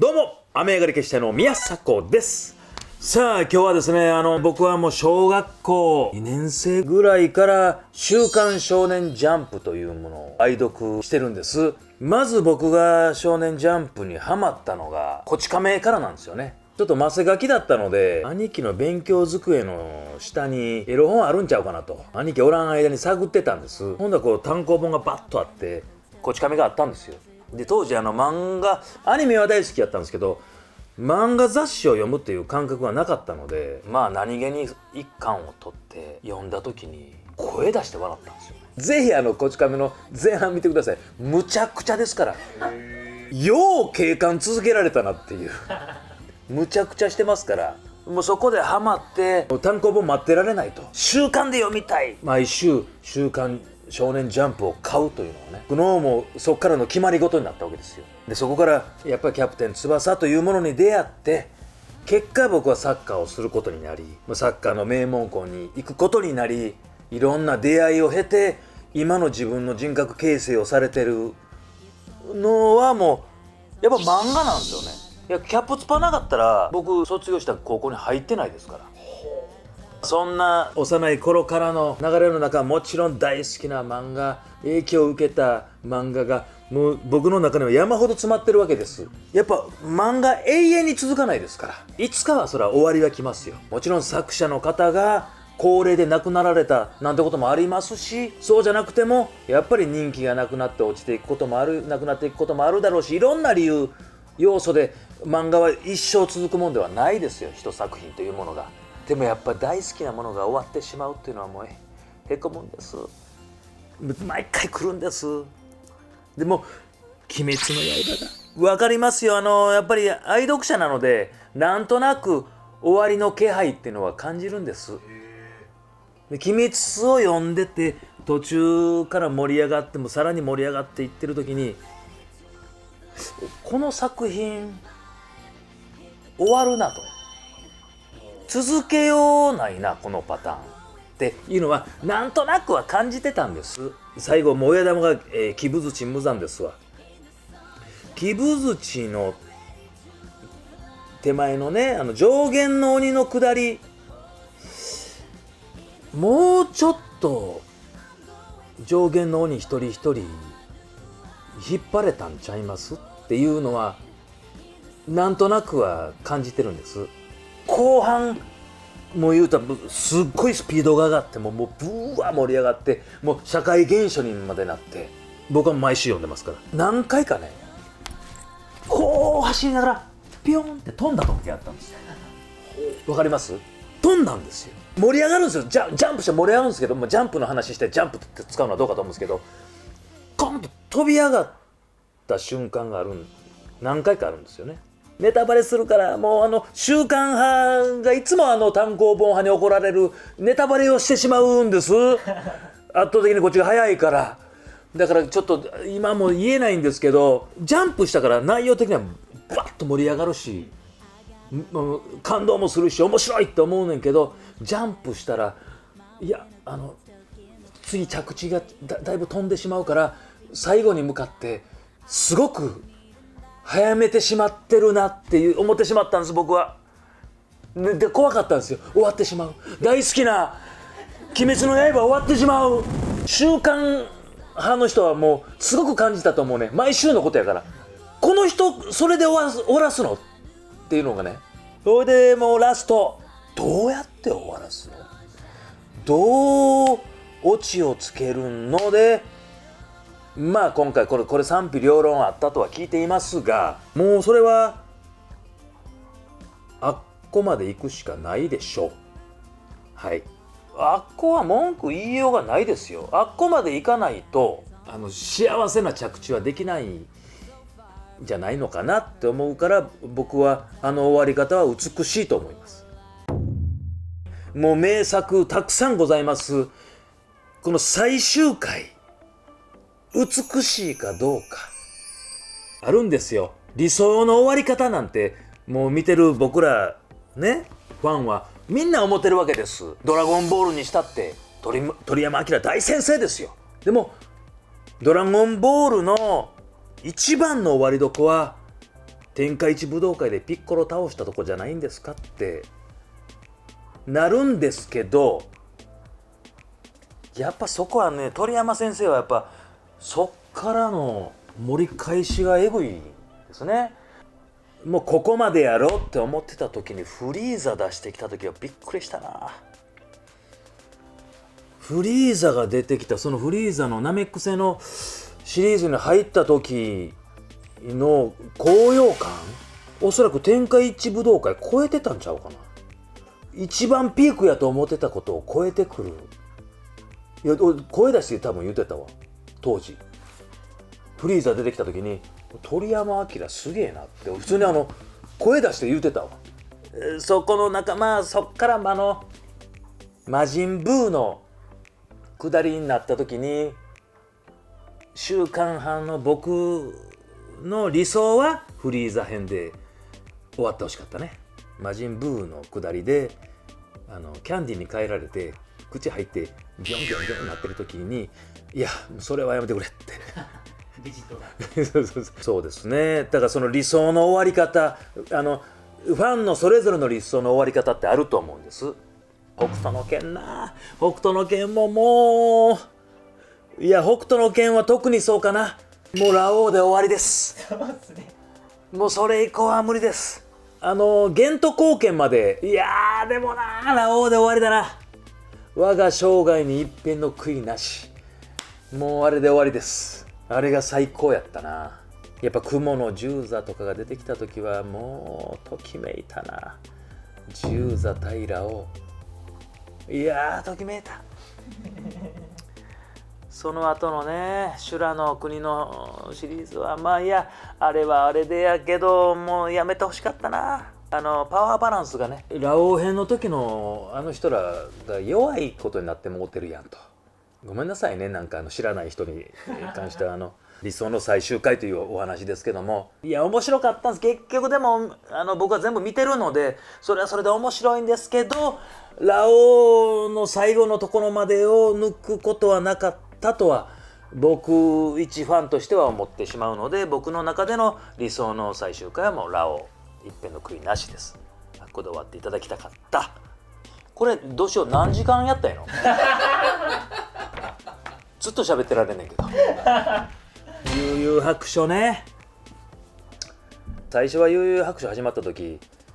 どうも雨上がり決しての宮迫です。さあ今日はですね、僕はもう小学校2年生ぐらいから週刊少年ジャンプというものを愛読してるんです。まず僕が少年ジャンプにハマったのがこち亀からなんですよね。ちょっとマセガキだったので、兄貴の勉強机の下にエロ本あるんちゃうかなと兄貴おらん間に探ってたんです。ほんだらこう単行本がバッとあってこち亀があったんですよ。で当時漫画アニメは大好きやったんですけど、漫画雑誌を読むっていう感覚がなかったので、まあ何気に一巻を取って読んだ時に声出して笑ったんですよ。ぜひこち亀の前半見てください。むちゃくちゃですから、よう警官続けられたなっていうむちゃくちゃしてますから、もうそこでハマって単行本待ってられないと、週刊で読みたい、毎週週刊少年ジャンプを買うというのがね、僕のもうそこからの決まり事になったわけですよ。でそこからやっぱりキャプテン翼というものに出会って、結果僕はサッカーをすることになり、サッカーの名門校に行くことになり、いろんな出会いを経て今の自分の人格形成をされてるのはもうやっぱ漫画なんですよね。いやキャプツパなかったら僕卒業した高校に入ってないですから。そんな幼い頃からの流れの中、もちろん大好きな漫画、影響を受けた漫画がもう僕の中には山ほど詰まってるわけです。やっぱ漫画永遠に続かないですから、いつかはそれは終わりが来ますよ。もちろん作者の方が高齢で亡くなられたなんてこともありますし、そうじゃなくてもやっぱり人気がなくなって落ちていくこともある、なくなっていくこともあるだろうし、いろんな理由要素で漫画は一生続くもんではないですよ、一作品というものが。でもやっぱ大好きなものが終わってしまうっていうのはもうへこむんです。毎回来るんです。でも「鬼滅の刃」が分かりますよ。やっぱり愛読者なのでなんとなく終わりの気配っていうのは感じるんです。で鬼滅を読んでて途中から盛り上がってもさらに盛り上がっていってる時に、この作品終わるなと、続けようないなこのパターンっていうのはなんとなくは感じてたんです。最後も親玉が鬼舞槌無惨ですわ。鬼舞槌の手前のね、上限の鬼の下り、もうちょっと上限の鬼一人一人引っ張れたんちゃいますっていうのはなんとなくは感じてるんです。後半もう言うたらすっごいスピードが上がって、もうブワー盛り上がって、もう社会現象にまでなって、僕は毎週読んでますから、何回かねこう走りながらピョンって飛んだ時があったんですよ。わかります？飛んだんですよ。盛り上がるんですよ。ジャンプして盛り上がるんですけども、ジャンプの話してジャンプって使うのはどうかと思うんですけど、コンと飛び上がった瞬間が何回かあるんですよね。ネタバレするからもう週刊派がいつも単行本派に怒られるネタバレをしてしまうんです。圧倒的にこっちが早いから。だからちょっと今も言えないんですけど、ジャンプしたから内容的にはバッと盛り上がるし感動もするし面白いって思うねんけど、ジャンプしたらいや次着地がだいぶ飛んでしまうから、最後に向かってすごく早めてしまってるなって思ってしまったんです僕は。で怖かったんですよ。終わってしまう、大好きな「鬼滅の刃」終わってしまう。週刊派の人はもうすごく感じたと思うね。毎週のことやから、この人それで終わらすのっていうのがね。それでもうラストどうやって終わらすの、どうオチをつけるので、まあ今回これ賛否両論あったとは聞いていますが、もうそれはあっこまで行くしかないでしょう。はい、あっこは文句言いようがないですよ。あっこまで行かないと幸せな着地はできないんじゃないのかなって思うから、僕は終わり方は美しいと思います。もう名作たくさんございます。この最終回美しいかどうかあるんですよ。理想の終わり方なんてもう見てる僕らねファンはみんな思ってるわけです。ドラゴンボールにしたって鳥山明大先生ですよ。でもドラゴンボールの一番の終わりどこは天下一武道会でピッコロ倒したとこじゃないんですかってなるんですけど、やっぱそこはね、鳥山先生はやっぱそっからの盛り返しがエグいですね。もうここまでやろうって思ってた時にフリーザ出してきた時はびっくりしたな。フリーザが出てきた、そのフリーザのナメック星のシリーズに入った時の高揚感、おそらく天下一武道会超えてたんちゃうかな。一番ピークやと思ってたことを超えてくる。いや、声出して多分言ってたわ、当時。フリーザ出てきた時に鳥山明すげえなって普通に声出して言ってたわ。そこの中、まあそっから魔人ブーの下りになった時に、週刊班の僕の理想はフリーザ編で終わってほしかったね。魔人ブーの下りでキャンディーに変えられて口入ってビョンビョンビョンなってる時に、いやそれはやめてくれってビジットだそうですね。だからその理想の終わり方、ファンのそれぞれの理想の終わり方ってあると思うんです。北斗の拳な、北斗の拳ももう、いや北斗の拳は特にそうかな。もうラオウで終わりです。 そうですね。 もうそれ以降は無理です。玄都貢献まで、いやーでもな、ラオウで終わりだな。我が生涯に一片の悔いなし、もうあれで終わりです。あれが最高やったな。やっぱ雲の十座とかが出てきた時はもうときめいたな。十座対ラオウ、いやーときめいた。その後のね、修羅の国のシリーズはまあ、いやあれはあれでやけど、もうやめてほしかったな。パワーバランスがね、ラオウ編の時の人らが弱いことになってもうてるやんと。ごめんなさいね、なんか知らない人に関しては理想の最終回というお話ですけども、いや面白かったんです。結局でも僕は全部見てるのでそれはそれで面白いんですけど、ラオウの最後のところまでを抜くことはなかったとは僕一ファンとしては思ってしまうので、僕の中での理想の最終回はもうラオウ一片の悔いなしです。ここで終わっていただきたかった。これどうしよう、何時間やったんやろずっと喋ってられんねんけど。悠々白書ね。最初は悠々白書始まった時、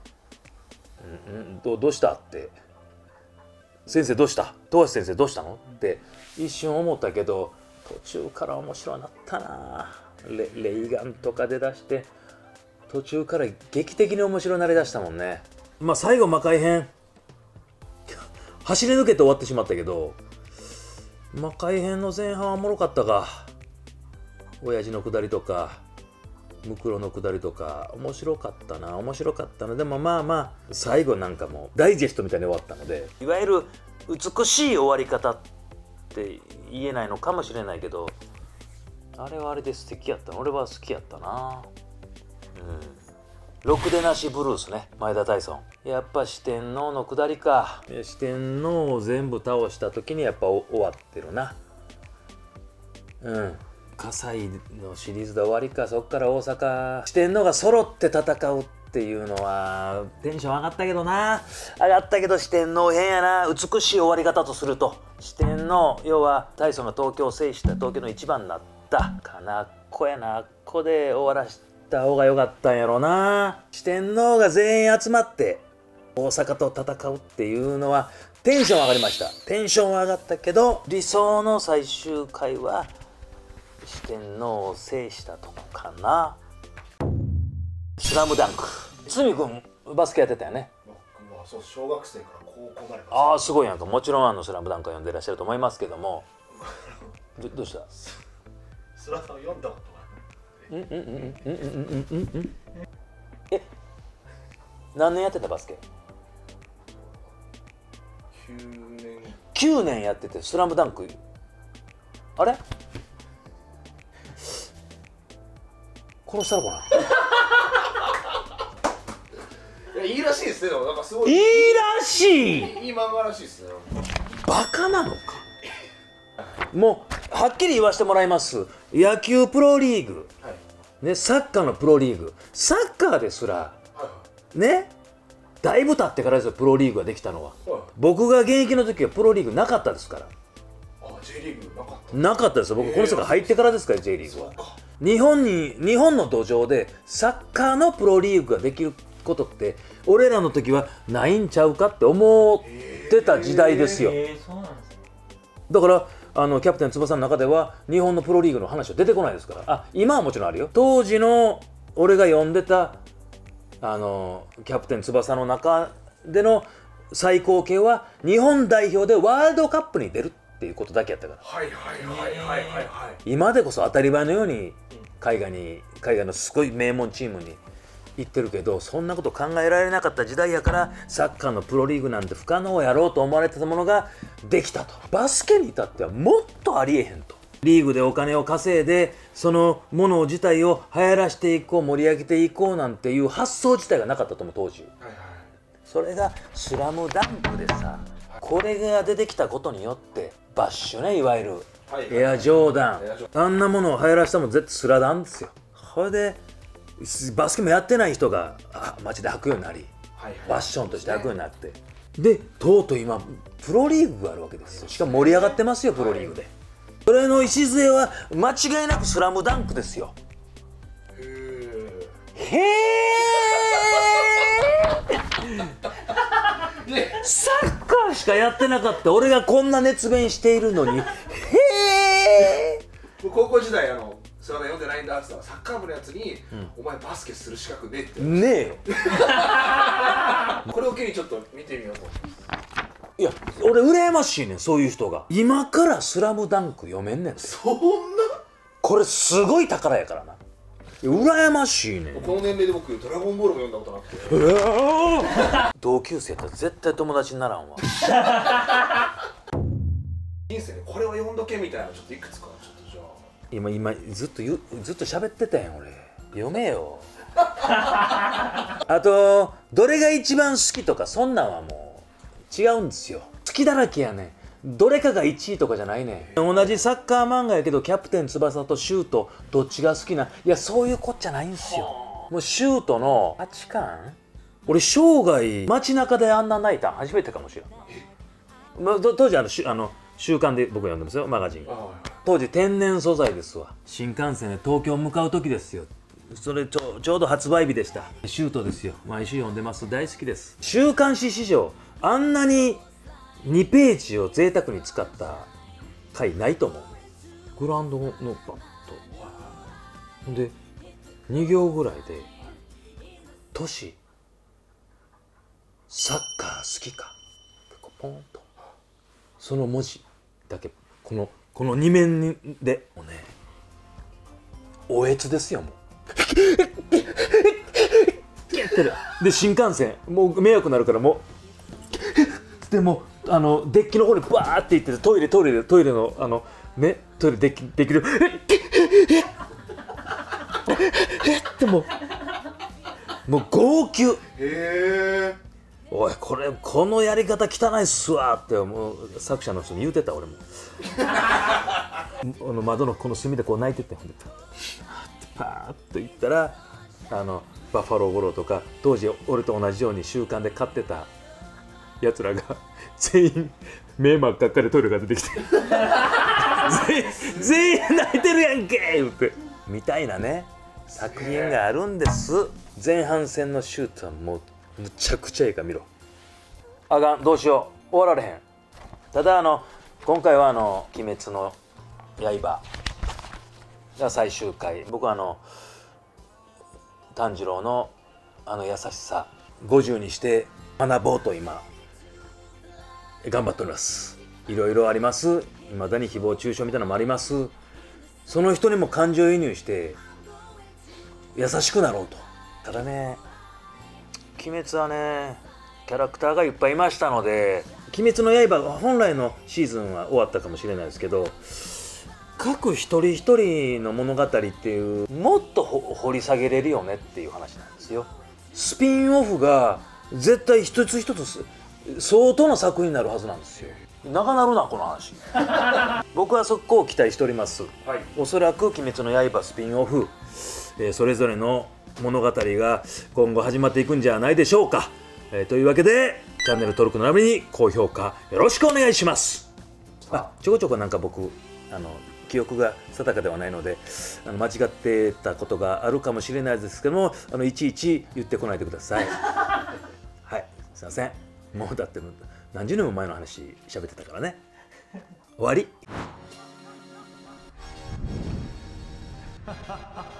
どうしたって先生どうした富樫先生どうしたのって一瞬思ったけど、途中から面白くなったな。レイガンとかで出して途中から劇的に面白くなりだしたもんね。まあ最後魔界編走り抜けて終わってしまったけど、魔界編の前半はおもろかったか。親父のくだりとかムクロのくだりとか面白かったな、面白かったな。でもまあまあ最後なんかもうダイジェストみたいに終わったので、いわゆる美しい終わり方って言えないのかもしれないけど、あれはあれで素敵やった。俺は好きやったな。ろくでなしブルースね、前田大尊。やっぱ四天王のくだりか。四天王を全部倒した時にやっぱ終わってるな。葛西のシリーズで終わりか。そっから大阪四天王が揃って戦うっていうのはテンション上がったけどな。上がったけど四天王変やな。美しい終わり方とすると四天王、要は大尊が東京を制した東京の一番になったかな。っこやな。っこで終わらした方が良かったんやろな。四天王が全員集まって大阪と戦うっていうのはテンション上がりました。テンションは上がったけど、理想の最終回は四天王を制したとこかな。スラムダンク。堤君バスケやってたよね。 僕はそう、小学生から高校まで。 ああすごいやんか。もちろんスラムダンクは読んでらっしゃると思いますけどもどうした？ スラさん読んだことえ、何年やってたバスケ？9年やっててスラムダンク、あれ殺したのかな。 いや、いいらしいですね。なんかすごいいいらしい。 いい漫画らしいですね。 バカなのか。もうはっきり言わせてもらいます。野球プロリーグ、 はい、 ね、サッカーのプロリーグ、サッカーですらね、だいぶ経ってからですよ、プロリーグができたのは。僕が現役の時はプロリーグなかったですから。 J リーグなかった？ なかったですよ、僕この世界入ってからですから、J リーグは。日本の土壌でサッカーのプロリーグができることって俺らの時はないんちゃうかって思ってた時代ですよ。だからキャプテン翼の中では日本のプロリーグの話は出てこないですから。今はもちろんあるよ。当時の俺が読んでたキャプテン翼の中での最高形は日本代表でワールドカップに出るっていうことだけやったから。今でこそ当たり前のように海外のすごい名門チームに行ってるけど、そんなこと考えられなかった時代やから、サッカーのプロリーグなんて不可能やろうと思われてたものができたと。バスケに至ってはもっとありえへんと。リーグでお金を稼いでそのもの自体を流行らしていこう、盛り上げていこうなんていう発想自体がなかったと思う当時。それが「スラムダンクでさ、これが出てきたことによってバッシュね、いわゆるエアジョーダン、あんなものを流行らしたもん絶対スラダンですよ。それでバスケもやってない人が街で履くようになり、ファッションとして履くようになって、でとうとう今プロリーグがあるわけですよ。しかも盛り上がってますよ、プロリーグで。それの礎は間違いなくスラムダンクですよ。へえサッカーしかやってなかった俺がこんな熱弁しているのに、へえ。 高校時代それは読んでないんだって言ったら、サッカー部のやつに、お前バスケする資格ねえってねえよこれを機にちょっと見てみようと。 いや俺羨ましいねん、そういう人が。今からスラムダンク読めんねん。 そんなこれすごい宝やからな。羨ましいねん。 この年齢で僕ドラゴンボールも読んだことなくて同級生やったら絶対友達にならんわ。 人生でこれは読んどけみたいな、ちょっといくつかちょっとじゃあ今ずっと喋ってたやん俺。読めよ。あとどれが一番好きとかそんなんはもう違うんですよ。好きだらけやねん。どれかが1位とかじゃないねん。同じサッカー漫画やけどキャプテン翼とシュートどっちが好きな、いやそういうこっちゃないんすよ。もうシュートの8巻、俺生涯街中であんな泣いたん初めてかもしれん。当時週刊で僕読んでますよ、マガジン。当時天然素材ですわ。新幹線で東京向かう時ですよ。それちょうど発売日でした。シュートですよ。毎週読んでます。大好きです。週刊誌史上あんなに2ページを贅沢に使った回ないと思うね。グラウンドのバットほんで2行ぐらいで「都市サッカー好きか」ってポンとその文字だけ、この2面でもうね、おえつですよ。もうで新幹線もう迷惑になるからもうでもデッキの方にバーって行ってトイレのね、トイレデッキでってもう号泣。おいこのやり方汚いっすわってもう作者の人に言うてた。俺も窓のこの隅でこう泣いてて、ほんでパーッと行ったらバッファロー五郎とか当時俺と同じように習慣で飼ってたやつらが全員目真っ赤っかでトイレが出てきて全員泣いてるやんけ言ってみたいなね作品があるんです。前半戦のシュートはもうむちゃくちゃいいから見ろ。あかん、どうしよう、終わられへん。ただ今回は「鬼滅の刃」が最終回。僕は炭治郎の優しさ50にして学ぼうと今頑張っております。いろいろあります。いまだに誹謗中傷みたいなのもあります。その人にも感情移入して優しくなろうと。ただね、鬼滅はねキャラクターがいっぱいいましたので、鬼滅の刃本来のシーズンは終わったかもしれないですけど、各一人一人の物語っていうもっと掘り下げれるよねっていう話なんですよ。スピンオフが絶対一つ一つ相当な作品になるはずなんですよ。長なるなこの話僕はそこを期待しております、はい、おそらく「鬼滅の刃」スピンオフそれぞれの物語が今後始まっていくんじゃないでしょうか。というわけでチャンネル登録のために高評価よろしくお願いします。ちょこちょこなんか僕記憶が定かではないので間違ってたことがあるかもしれないですけどもいちいち言ってこないでください。はい、すいません。もうだって何十年も前の話喋ってたからね。終わり。